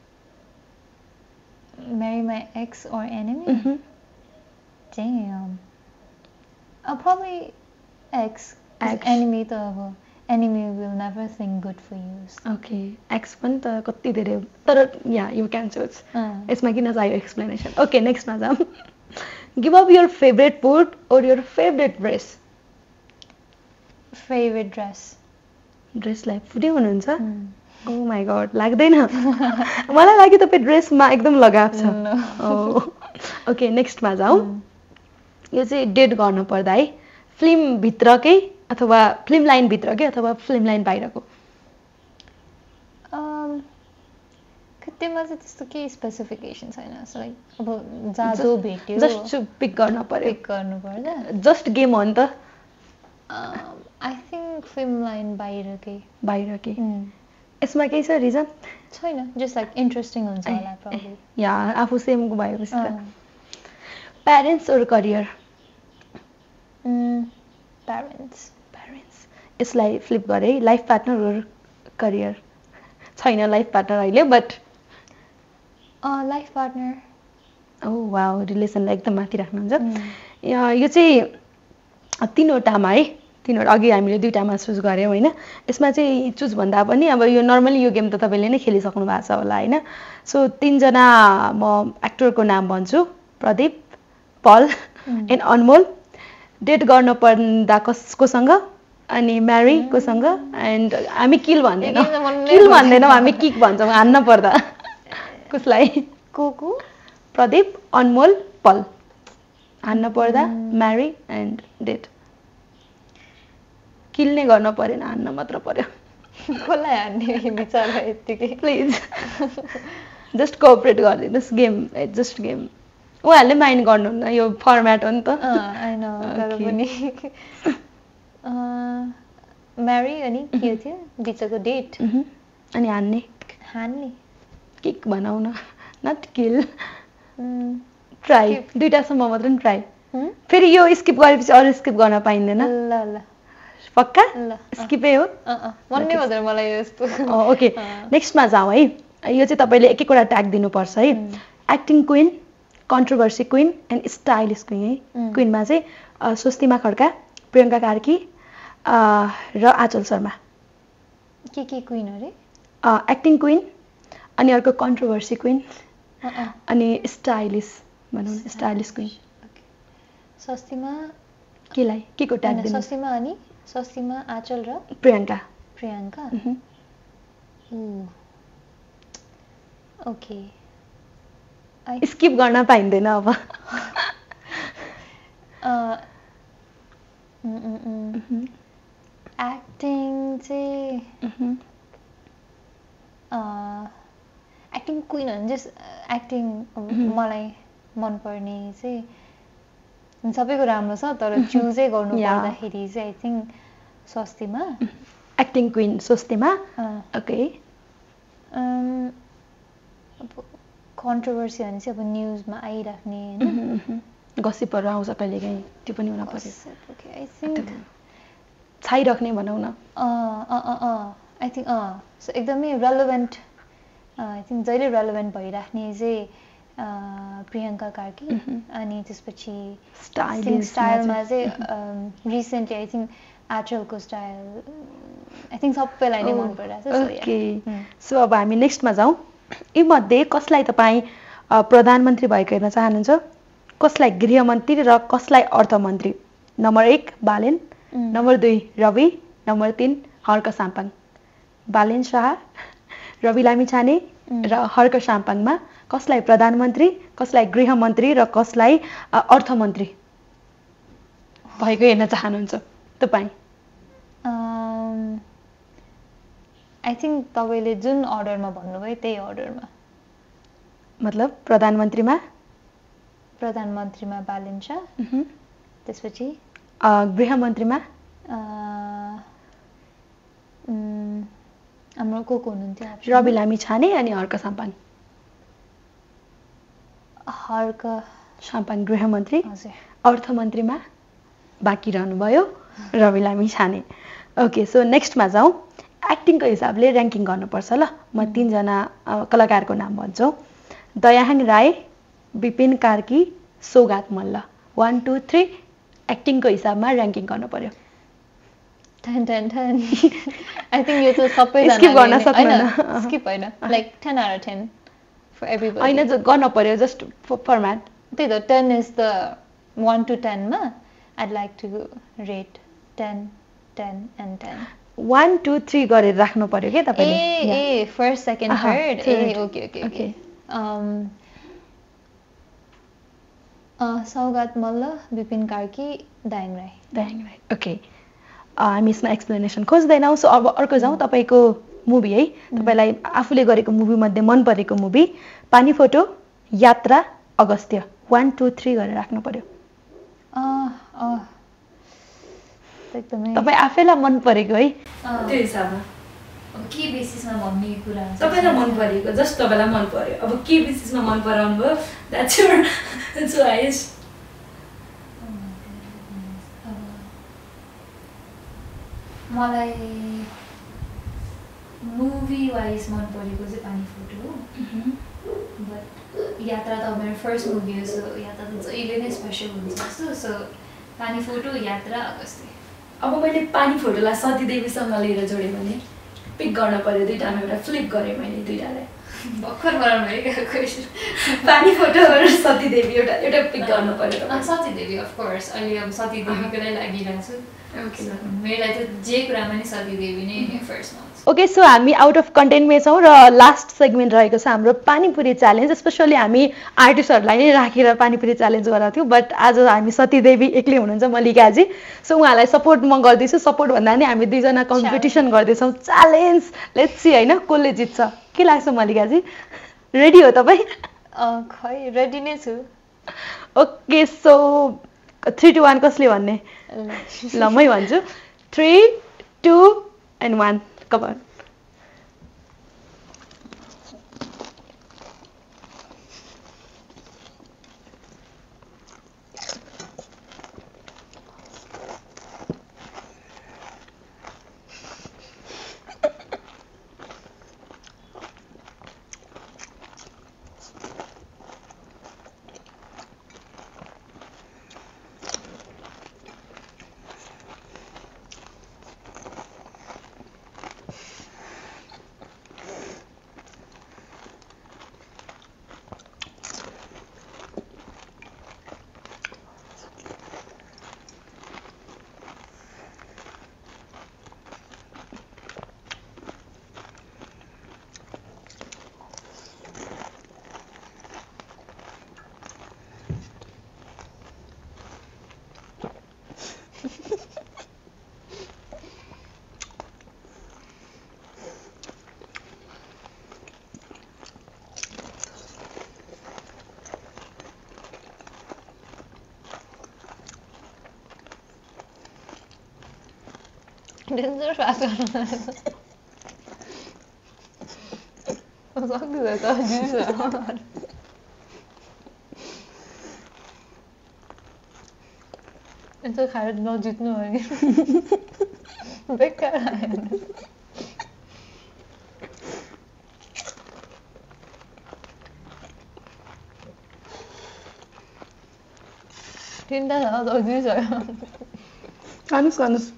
marry my ex or enemy? Mm-hmm. Damn. Uh, probably ex. Ex. Enemy त अब enemy will never think good for you. Okay. Ex पनि त कति धेरै तर yeah you can choose. यसमा किन चाहियो explanation. Okay, next मा जाम. Give up your favorite food or your favorite dress. Favorite dress. Dress like foodie हुनुहुन्छ? ओ माई गड लाग्दैन मलाई लाग्यो तपाईँ ड्रेसमा एकदम लगाव छ ओके नेक्स्टमा जाउँ यो चाहिँ डेट गर्नु पर्दा है फिल्म भित्रकै अथवा फिल्म लाइन भित्रकै अथवा फिल्म लाइन बाहिरको त्यसमा चाहिँ त्यस्तो केही स्पेसिफिकेसन छैन लाइक अब जादु भेट्यो जस्ट पिक गर्न पर्यो पिक गर्नु पर्दा जस्ट गेम हो नि त आई थिङ्क फिल्म लाइन बाहिरकै बाहिरकै यसमा केही छ रिजन छैन जस्ट लाइक इन्ट्रेस्टिङ हुन्छ होला प्रब्लम या आफू सेमको भएपछि त parents or career parents parents यसलाई फ्लिप गरे लाइफ पार्टनर और करियर छैन लाइफ पार्टनर अहिले but life partner oh wow रिलेसनलाई एकदम माथि राख्नुहुन्छ यो चाहिँ तिनवटामा है तिनवटा अघि हामीले दुईवटामा चुज गऱ्यौँ होइन यसमा चाहिँ चुज भन्दा पनि अब यो नर्मली यो गेम त तपाईँले नै खेलिसक्नु भएको छ होला होइन सो तिनजना म एक्टरको नाम भन्छु प्रदीप पल एन्ड अनमोल डेट गर्नु पर्दा कसकोसँग अनि म्यारी कोसँग एन्ड हामी किल भन्दैनौँ किल भन्दैनौँ हामी किक भन्छौँ हान्न पर्दा कसलाई को को प्रदीप अनमोल पल हान्न पर्दा म्यारी एन्ड डेट किल नै गर्न परेन हान्न मात्र पर्यो कसलाई हान्ने बिचरा यत्तिकै प्लिज जस्ट कोअपरेट गरिदिनुहोस् गेम जस्ट गेम उहाँहरूले माइन्ड गर्नुहुन्न यो फर्मेट हो नि त होइन तर पनि म्यारी अनि के थियो बिचको डेट अनि हान्ने हान्ने किक बनाउन नट किल ट्राई दुईटासम्म मात्र नि ट्राई फेरि यो स्किप गरेपछि अरू स्किप गर्न पाइँदैन ल ल पक्का स्किपै हो मनै हुँदैन मलाई यस्तो ओके नेक्स्टमा जाउँ है यो चाहिँ तपाईँले एक एकवटा ट्याग दिनुपर्छ है acting queen controversy queen and stylish queen है क्विनमा चाहिँ स्वस्तिमा खड्का प्रियङ्का कार्की र आचल शर्मा के के क्विन अरे एक्टिङ क्विन अनि अर्को कन्ट्रोभर्सी क्विन अनि स्टाइलिस भनौँ न स्टाइलिस क्विन स्वस्तिमा केलाई के को ट्याग दिनु स्वस्तिमा अनि स्वस्तिमा आचल र प्रियङ्का प्रियङ्का ओके स्किप गर्न पाइँदैन अब एक्टिङ चाहिँ एक्टिङ क्विन हो जस्ट एक्टिङ मलाई मनपर्ने चाहिँ सबैको राम्रो छ तर चुजै गर्नु पर्दाखेरि चाहिँ I think Swastima acting queen Swastima okay controversy भने चाहिँ अब न्युजमा आइराख्ने होइन गसिपहरू आउँछ कहिलेकाहीँ त्यो पनि हुन पर्यो आई थिङ्क छाइराख्ने भनौँ न आई थिङ्क सो एकदमै रेलेभेन्ट आई थिङ्क जहिले रेलेभेन्ट भइराख्ने चाहिँ प्रियङ्का कार्की अनि त्यसपछि स्टाइलमा चाहिँ रिसेन्टली आई थिङ्क आचलको स्टाइल आई थिङ्क सबैलाई नै मन परिरहेको छ सो अब हामी नेक्स्टमा जाउँ यी मध्ये कसलाई तपाईँ प्रधानमन्त्री भएको हेर्न चाहनुहुन्छ कसलाई गृहमन्त्री र कसलाई अर्थमन्त्री नम्बर एक बालेन नम्बर दुई रवि नम्बर तिन हर्क साम्पाङ बालेन शाह रवि लामिछाने र हर्क साम्पाङमा कसलाई प्रधानमन्त्री कसलाई गृहमन्त्री र कसलाई अर्थमन्त्री भएको हेर्न चाहनुहुन्छ तपाईँ आई थिङ्क तपाईँले जुन अर्डरमा भन्नुभयो त्यही अर्डरमा मतलब प्रधानमन्त्रीमा प्रधानमन्त्रीमा बालेन शाह त्यसपछि गृहमन्त्रीमा हाम्रो को को हुनुहुन्थ्यो रवि लामिछाने अनि हर्क साम्पाङ हर्क साम्पाङ गृहमन्त्री हजुर अर्थमन्त्रीमा बाँकी रहनुभयो रवि लामिछाने ओके सो नेक्स्टमा जाउँ एक्टिङको हिसाबले ऱ्याङ्किङ गर्नुपर्छ ल म तिनजना कलाकारको नाम भन्छु Dayahang Rai Bipin Karki Saugat Malla one two three एक्टिङको हिसाबमा ऱ्याङ्किङ गर्नु पर्यो ten ten ten I think यो त सबैजना स्किप गर्न सक्दैन स्किप होइन like ten out of ten for everybody होइन गर्न पर्यो जस्ट फर्मेट त्यही त ten is the one two टेनमा I'd like to rate ten ten and ten one two three गरेर राख्नु पर्यो क्या तपाईँले uh uh first second third ए okay okay okay Saugat Malla Bipin Karki Dayang Rai Dayang Rai okay हामी यसमा एक्सप्लेनेसन खोज्दैनौँ सो अब अर्को जाउँ तपाईँको मुभी है तपाईँलाई आफूले गरेको मुभी मध्ये मन परेको मुभी पानी फोटो यात्रा अगस्त्य वान टू थ्री गरेर राख्नु पर्यो तपाईँ आफैलाई मन परेको है त्यो हिसाबमा के बेसिसमा भन्ने कुरा तपाईँलाई मन परेको जस्ट तपाईँलाई मन पर्यो अब के बेसिसमा मन पराउनु भयो द्याट्स योर चोइस मलाई मुभी वाइज मन परेको चाहिँ पानी फोटो हो बट यात्रा त मेरो फर्स्ट मुभी हो सो यात्रा त जहिले नै स्पेसल हुन्छ जस्तो सो पानी फोटो यात्रा अगस्त्य अब मैले पानी फोटोलाई सती देवीसँग लिएर जोडेँ भने पिक गर्न पर्यो दुईटामा एउटा फ्लिप गरेँ मैले दुईटालाई भर्खर बनाउनु भएको क्वेसन पानी फोटो र सती देवी एउटा एउटा पिक गर्नु पर्यो सती देवी अफकोर्स अहिले अब सती देवीको नै लागिरहेको छु मेरोलाई त जे कुरामा नि सती देवी नै फर्स्टमा ओके सो हामी आउट अफ कन्टेन्टमै छौँ र लास्ट सेगमेन्ट रहेको छ हाम्रो पानीपुरी च्यालेन्ज स्पेसली हामी आर्टिस्टहरूलाई नै राखेर पानीपुरी च्यालेन्ज गराएको थियौँ बट आज हामी सतीदेवी एक्लै हुनुहुन्छ मल्लिकाजी सो उहाँलाई सपोर्ट म गर्दैछु सपोर्ट भन्दा नि हामी दुईजना कम्पिटिसन गर्दैछौँ च्यालेन्ज लेट्स सी होइन कसले जित्छ के लाग्छ मल्लिकाजी रेडी हो तपाईँ खै रेडी नै छु okay so three two one कसले भन्ने ल मै भन्छु three two and one Come on. Danger श्वास गर्नु सक्दिनँ त जिर्छ यस्तो खाएर नजित्नु हो कि बेकार आयो तिनवटा छ जिर्छ खानुहोस् खानुहोस्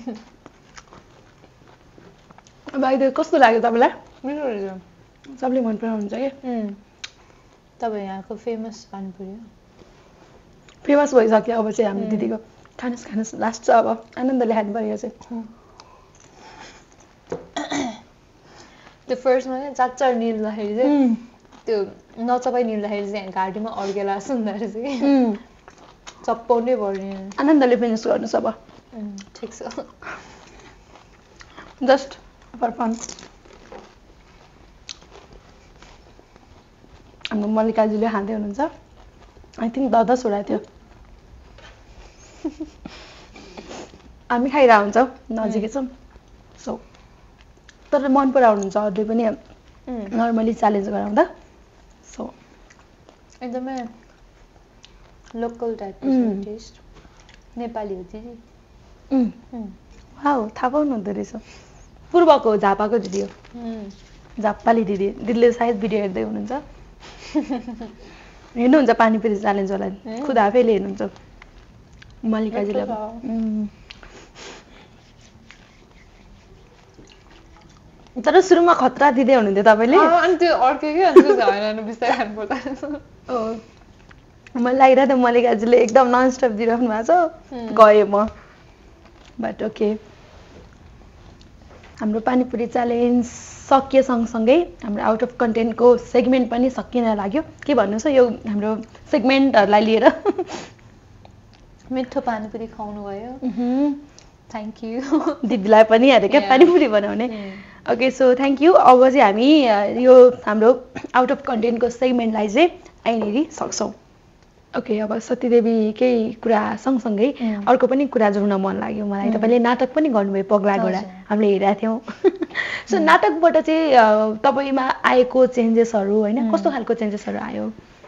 अब अहिले कस्तो लाग्यो तपाईँलाई मिठो रहेछ सबले मन पराउनुहुन्छ कि तपाईँ यहाँको फेमस पानीपुरी हो फेमस भइसक्यो अब चाहिँ हाम्रो दिदीको खानुहोस् खानुहोस् लास्ट छ अब आनन्दले खानु पर्यो चाहिँ त्यो फर्स्टमा चाहिँ चार निल्दाखेरि चाहिँ त्यो नचपाइ निल्दाखेरि चाहिँ घाँटीमा अड्केला सुन्दा रहेछ कि चप्पाउनै पर्ने आनन्दले फिनिस गर्नुहोस् अब ठिक छ जस्ट फर फन हाम्रो मल्लिकाजीले खाँदै हुनुहुन्छ आई थिङ्क दस दसवटा थियो हामी खाइरहेको हुन्छौँ नजिकै छौँ सो तर मन पराउनुहुन्छ अरूले पनि नर्मली च्यालेन्ज गराउँदा सो एकदमै लोकल टाइपको टेस्ट नेपाली हो दिदी वाउ थाहा पाउनु हुँदो रहेछ पूर्वको झापाको दिदी हो झापाली दिदी दिदीले सायद भिडियो हेर्दै हुनुहुन्छ हेर्नुहुन्छ पानीपुरी च्यालेन्ज होला खुद आफैले हेर्नुहुन्छ मल्लिकाजीले तर सुरुमा खतरा दिँदै हुनुहुन्थ्यो तपाईँले अनि त्यो अर्कै के होइन बिस्तारै खानु पर्दा मलाई लागिरहेको थियो मल्लिकाजीले एकदम नन स्टप दिइराख्नु भएको छ गएँ म बट ओके हाम्रो पानीपुरी च्यालेन्ज सकिए सँगसँगै हाम्रो आउट अफ कन्टेन्टको सेगमेन्ट पनि सकिन लाग्यो। के भन्नु छ यो हाम्रो सेगमेन्टहरूलाई लिएर? मिठो पानीपुरी खुवाउनु भयो, थ्याङ्क यू। दिदीलाई पनि अरे क्या पानीपुरी बनाउने। Okay, so thank you. अब चाहिँ हामी यो हाम्रो आउट अफ कन्टेन्टको सेगमेन्टलाई चाहिँ यहीँनिर सक्छौँ। ओके, अब सतीदेवीकै कुरा सँगसँगै अर्को पनि कुरा जोड्न मन लाग्यो मलाई। तपाईँले नाटक पनि गर्नुभयो पगला घोडा, हामीले हेरेका थियौँ। सो नाटकबाट चाहिँ तपाईँमा आएको चेन्जेसहरू होइन, कस्तो खालको चेन्जेसहरू आयो?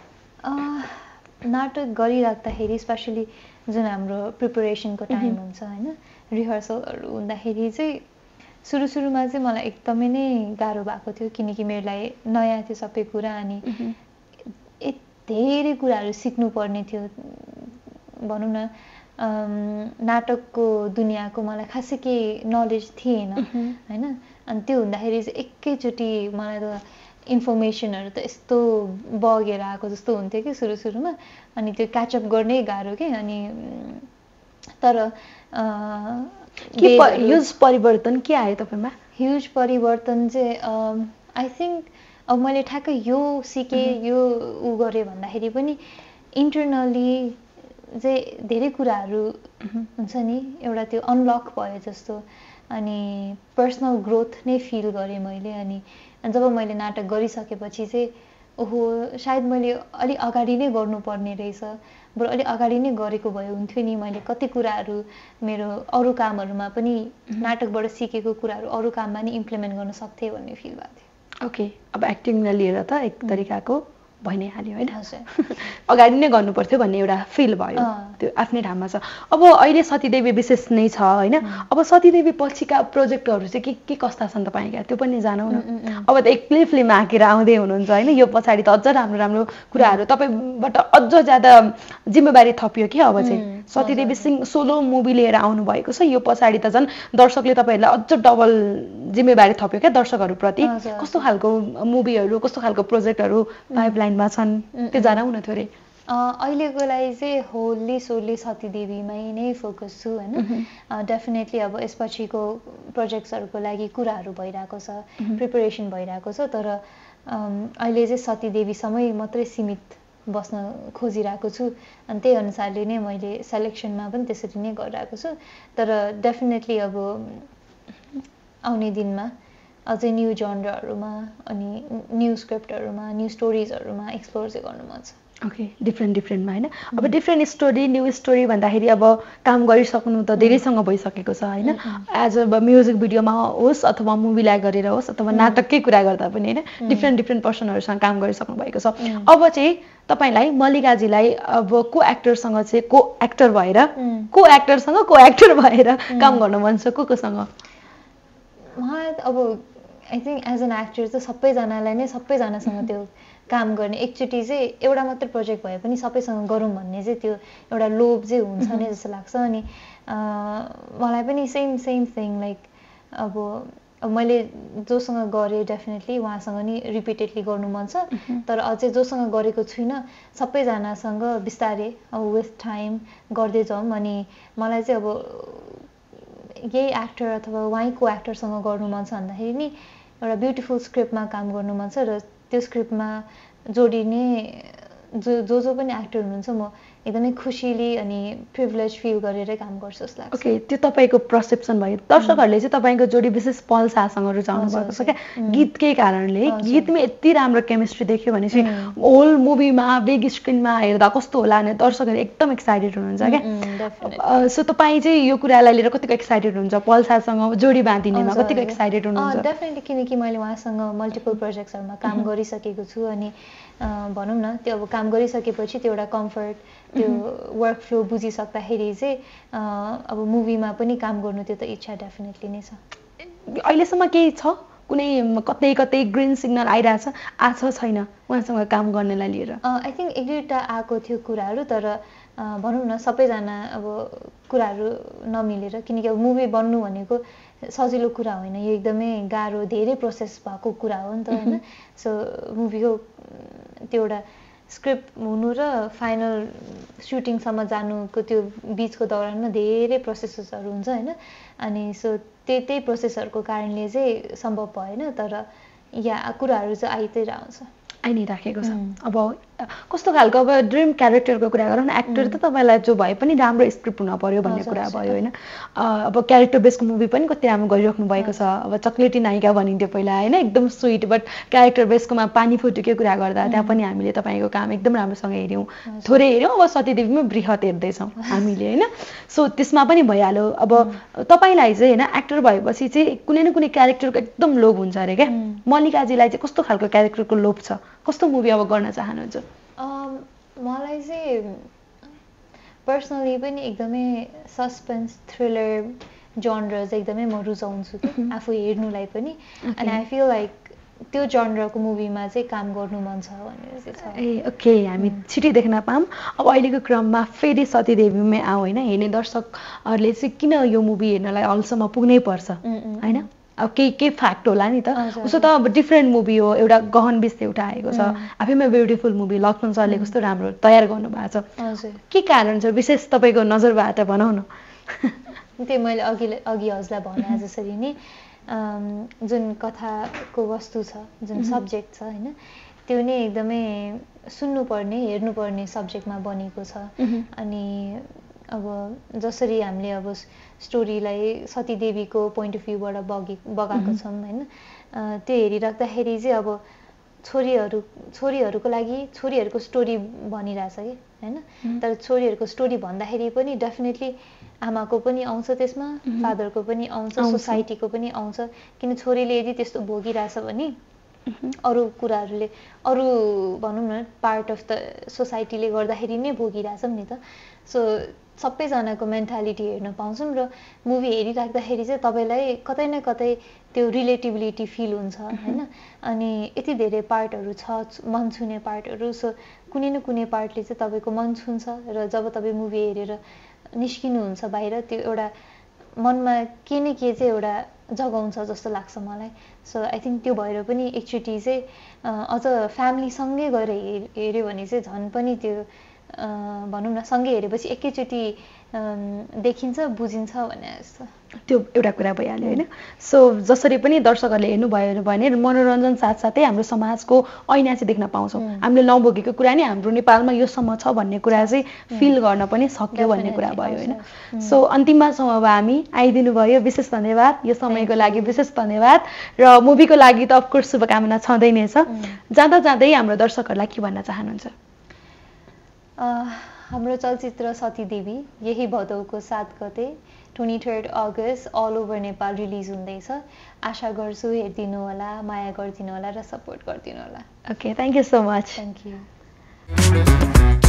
नाटक गरिराख्दाखेरि स्पेसली जुन हाम्रो प्रिपरेसनको टाइम हुन्छ होइन, रिहर्सलहरू हुँदाखेरि चाहिँ सुरु सुरुमा चाहिँ मलाई एकदमै नै गाह्रो भएको थियो, किनकि मेरो लागि नयाँ थियो सबै कुरा। अनि धेरै कुराहरू सिक्नुपर्ने थियो भनौँ न। नाटकको दुनियाँको मलाई खासै केही नलेज थिएन होइन। अनि त्यो हुँदाखेरि चाहिँ एकैचोटि मलाई त इन्फर्मेसनहरू त यस्तो बगेर आएको जस्तो हुन्थ्यो कि सुरु सुरुमा। अनि त्यो क्याचअप गर्नै गाह्रो के। अनि तर ह्युज परिवर्तन के आयो तपाईँमा? ह्युज परिवर्तन चाहिँ आई थिङ्क अब मैले ठ्याक्कै यो सिकेँ यो उ गरेँ भन्दाखेरि पनि इन्टरनली चाहिँ धेरै कुराहरू हुन्छ नि, एउटा त्यो अनलक भयो जस्तो। अनि पर्सनल ग्रोथ नै फिल गरेँ मैले। अनि जब मैले नाटक गरिसकेपछि चाहिँ ओहो सायद मैले अलि अगाडि नै गर्नुपर्ने रहेछ, बरु अलि अगाडि नै गरेको भए हुन्थ्यो नि। मैले कति कुराहरू मेरो अरू कामहरूमा पनि नाटकबाट सिकेको कुराहरू अरू काममा नि इम्प्लिमेन्ट गर्न सक्थेँ भन्ने फिल भएको थियो। ओके, अब एक्टिङलाई लिएर त एक तरिकाको भइ नै हाल्यो होइन, अगाडि नै गर्नुपर्थ्यो भन्ने एउटा फिल भयो, त्यो आफ्नै ठाउँमा छ। अब अहिले सतीदेवी विशेष नै छ होइन। अब सतीदेवी पछिका प्रोजेक्टहरू चाहिँ के के कस्ता छन् तपाईँका, त्यो पनि जानौँ न। अब त एक्लै फिल्म आँकेर आउँदै हुनुहुन्छ होइन, यो पछाडि त अझ राम्रो राम्रो कुराहरू तपाईँबाट अझ ज्यादा जिम्मेवारी थपियो कि। अब चाहिँ सतीदेवी सिंह सोलो मुभी लिएर आउनुभएको छ, यो पछाडि त झन् दर्शकले तपाईँहरूलाई अझ डबल जिम्मेवारी थप्यो क्या दर्शकहरूप्रति। कस्तो खालको मुभीहरू, कस्तो खालको प्रोजेक्टहरू पाइपलाइनमा छन्, त्यो जनाउन थोरै। अहिलेको लागि चाहिँ होल्ली सोल्ली सतीदेवीमै नै फोकस छु होइन। डेफिनेटली अब यसपछिको प्रोजेक्ट्सहरूको लागि कुराहरू भइरहेको छ, प्रिपरेसन भइरहेको छ। तर अहिले चाहिँ सतीदेवीसम्मै मात्रै सीमित बस्न खोजिरहेको छु। अनि त्यही अनुसारले नै मैले सेलेक्सनमा पनि त्यसरी नै गरिरहेको छु। तर डेफिनेटली अब आउने दिनमा अझै न्यू जनरहरूमा अनि न्यू स्क्रिप्टहरूमा न्यू स्टोरिजहरूमा एक्सप्लोर चाहिँ गर्नु मन छ। ओके, डिफ्रेन्ट डिफ्रेन्टमा होइन। अब डिफ्रेन्ट स्टोरी न्यू स्टोरी भन्दाखेरि अब काम गरिसक्नु त धेरैसँग भइसकेको छ होइन। एज अब म्युजिक भिडियोमा होस् अथवा मुभीलाई गरेर होस् अथवा नाटककै कुरा गर्दा पनि होइन, डिफ्रेन्ट डिफ्रेन्ट पर्सनहरूसँग काम गरिसक्नु भएको छ। अब चाहिँ तपाईँलाई मल्लिकाजीलाई अब को एक्टरसँग चाहिँ को एक्टर भएर को एक्टरसँग को एक्टर भएर काम गर्न मन छ, को कोसँग? मलाई अब I think as an actor चाहिँ सबैजनालाई नै सबैजनासँग त्यो काम गर्ने, एकचोटि चाहिँ एउटा मात्रै प्रोजेक्ट भए पनि सबैसँग गरौँ भन्ने चाहिँ त्यो एउटा लोभ चाहिँ हुन्छ नि जस्तो लाग्छ। अनि मलाई पनि सेम सेम थिङ लाइक अब अब मैले जोसँग गरेँ डेफिनेटली उहाँसँग नि रिपिटेडली गर्नु मन छ। तर अझै जोसँग गरेको छुइनँ सबैजनासँग बिस्तारै अब विथ टाइम गर्दै जाउँ। अनि मलाई चाहिँ अब यही एक्टर अथवा उहाँको एक्टरसँग गर्नु मन छ भन्दाखेरि नि एउटा ब्युटिफुल स्क्रिप्टमा काम गर्नु मन छ। र त्यो स्क्रिप्टमा जोडिने जो जो जो पनि एक्टर हुनुहुन्छ म एकदमै खुसीले अनि प्रिभिलेज फिल गरेरै काम गर्छु जस्तो लाग्छ। ओके, त्यो तपाईँको पर्सेप्सन भयो। दर्शकहरूले चाहिँ तपाईँको जोडी विशेष पल शाहसँग रुचाउनु भएको छ क्या, गीतकै कारणले। गीतमा यति राम्रो केमिस्ट्री देख्यो भने चाहिँ होल मुभीमा बिग स्क्रिनमा हेर्दा कस्तो होला भने दर्शकहरू एकदम एक्साइटेड हुनुहुन्छ क्या। सो तपाईँ चाहिँ यो कुरालाई लिएर कतिको एक्साइटेड हुनुहुन्छ, पल शाहसँग जोडी बाँधिनेमा कतिको एक्साइटेड हुनुहुन्छ? डेफिनेटली, किनकि मैले उहाँसँग मल्टिपल प्रोजेक्ट्सहरूमा काम गरिसकेको छु। अनि भनौँ न त्यो अब काम गरिसकेपछि त्यो एउटा कम्फर्ट, त्यो वर्क फ्लो बुझिसक्दाखेरि चाहिँ अब मुभीमा पनि काम गर्नु त्यो त इच्छा डेफिनेटली नै छ। अहिलेसम्म केही छ कुनै कतै कतै ग्रिन सिग्नल आइरहेछ, आछ छैन उहाँसँग काम गर्नलाई लिएर? आई थिङ्क एक दुईवटा आएको थियो कुराहरू, तर भनौँ न सबैजना अब कुराहरू नमिलेर, किनकि अब मुभी बन्नु भनेको सजिलो कुरा होइन, यो एकदमै गाह्रो धेरै प्रोसेस भएको कुरा हो नि त होइन। सो मुभीको त्यो एउटा स्क्रिप्ट हुनु र फाइनल सुटिङसम्म जानुको त्यो बिचको दौरानमा धेरै प्रोसेसेसहरू हुन्छ होइन। अनि सो त्यही त्यही प्रोसेसहरूको कारणले चाहिँ सम्भव भएन तर यहाँ कुराहरू चाहिँ आइतिर आउँछ आइ नै राखेको छ अब कस्तो खालको अब ड्रिम क्यारेक्टरको कुरा गरौँ न एक्टर त तपाईँलाई जो भए पनि राम्रो स्क्रिप्ट हुन पर्यो भन्ने कुरा भयो होइन अब क्यारेक्टर बेसको मुभी पनि कति राम्रो गरिराख्नु भएको छ अब चक्लेटी नायिका भनिन्थ्यो पहिला होइन एकदम स्विट बट क्यारेक्टर बेसकोमा पानी फुटुकै कुरा गर्दा त्यहाँ पनि हामीले तपाईँको काम एकदम राम्रोसँग हेऱ्यौँ थोरै हेऱ्यौँ अब सतीदेवीमा बृहत हेर्दैछौँ हामीले होइन सो त्यसमा पनि भइहाल्यो अब तपाईँलाई चाहिँ होइन एक्टर भएपछि चाहिँ कुनै न कुनै क्यारेक्टरको एकदम लोभ हुन्छ अरे क्या मल्लिकाजीलाई चाहिँ कस्तो खालको क्यारेक्टरको लोभ छ कस्तो मुभी अब गर्न चाहनुहुन्छ मलाई चाहिँ पर्सनली पनि एकदमै सस्पेन्स थ्रिलर जनर चाहिँ एकदमै म रुचाउँछु कि आफू हेर्नुलाई पनि एन्ड आई फिल लाइक त्यो जनरको मुभीमा चाहिँ काम गर्नु मन छ भनेर चाहिँ छ ए ओके हामी छिटै देख्न पाऊँ अब अहिलेको क्रममा फेरि सतीदेवीमै आऊ होइन हेर्ने दर्शकहरूले चाहिँ किन यो मुभी हेर्नलाई हलसम्म पुग्नै पर्छ होइन अब केही केही फ्याक्ट होला नि त उसो त अब डिफ्रेन्ट मुभी हो एउटा गहन विषय एउटा आएको छ आफैमा ब्युटिफुल मुभी लक्ष्मण सरले कस्तो राम्रो तयार गर्नु भएको छ के कारण छ विशेष तपाईँको नजरबाट भनौँ न त्यही मैले अघि अघि हजुरलाई भने जसरी नै जुन कथाको वस्तु छ जुन सब्जेक्ट छ होइन त्यो नै एकदमै सुन्नुपर्ने हेर्नुपर्ने सब्जेक्टमा बनेको छ अनि अब जसरी हामीले अब स्टोरीलाई सतीदेवीको पोइन्ट अफ भ्यूबाट बगे बगाएको छौँ होइन त्यो हेरिराख्दाखेरि चाहिँ अब छोरीहरू छोरीहरूको लागि छोरीहरूको स्टोरी भनिरहेछ कि होइन तर छोरीहरूको स्टोरी भन्दाखेरि पनि डेफिनेटली आमाको पनि आउँछ त्यसमा फादरको पनि आउँछ सोसाइटीको पनि आउँछ किन छोरीले यदि त्यस्तो भोगिरहेछ भने अरू कुराहरूले अरू भनौँ न पार्ट अफ द सोसाइटीले गर्दाखेरि नै भोगिरहेछौँ नि त सो सबैजनाको मेन्टालिटी हेर्न पाउँछौँ र मुभी हेरिराख्दाखेरि चाहिँ तपाईँलाई कतै न कतै त्यो रिलेटिबिलिटी फिल हुन्छ होइन अनि यति धेरै पार्टहरू छ मन छुने पार्टहरू सो कुनै न कुनै पार्टले चाहिँ तपाईँको मन छुन्छ र जब तपाईँ मुभी हेरेर निस्किनुहुन्छ बाहिर त्यो एउटा मनमा के न के चाहिँ एउटा जगाउँछ जस्तो लाग्छ मलाई सो आई थिङ्क त्यो भएर पनि एकचोटि चाहिँ अझ फ्यामिलीसँगै गएर हेर हेऱ्यो भने चाहिँ झन् पनि त्यो भनौँ न सँगै हेरेपछि एकैचोटि देखिन्छ बुझिन्छ भने जस्तो त्यो एउटा कुरा भइहाल्यो होइन सो जसरी पनि दर्शकहरूले हेर्नुभयो भने मनोरञ्जन साथसाथै हाम्रो समाजको ऐना चाहिँ देख्न पाउँछौँ हामीले नभोगेको कुरा नि हाम्रो नेपालमा योसम्म छ भन्ने कुरा चाहिँ फिल गर्न पनि सक्यो भन्ने कुरा भयो होइन सो अन्तिममा छौँ अब हामी आइदिनु भयो विशेष धन्यवाद यो समयको लागि विशेष धन्यवाद र मुभीको लागि त अफकोर्स शुभकामना छँदै नै छ जाँदा जाँदै हाम्रो दर्शकहरूलाई के भन्न चाहनुहुन्छ हाम्रो चलचित्र सतीदेवी यही भदौको सात गते twenty third August all over Nepal release हुँदैछ आशा गर्छु हेरिदिनु होला माया गरिदिनु होला र सपोर्ट गरिदिनु होला okay thank you so much thank you